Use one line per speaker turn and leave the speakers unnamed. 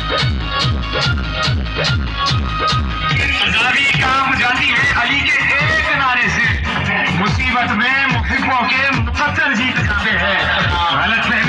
आजादी काम जाती है अली के एक नारे से, मुसीबत में मुहिब्बों के मुकद्दर जीत जाते हैं। गलत